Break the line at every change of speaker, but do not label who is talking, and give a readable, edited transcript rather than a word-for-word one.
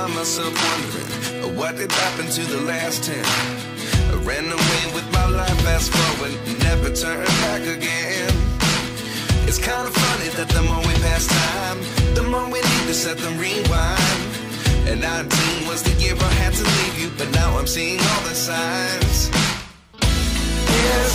find myself wondering, what did happen to the last 10? I ran away with my life, fast forward, never turn back again. It's kind of funny that the more we pass time, the more we need to set them rewind. And 19 was the year I had to leave you, but now I'm seeing all the signs.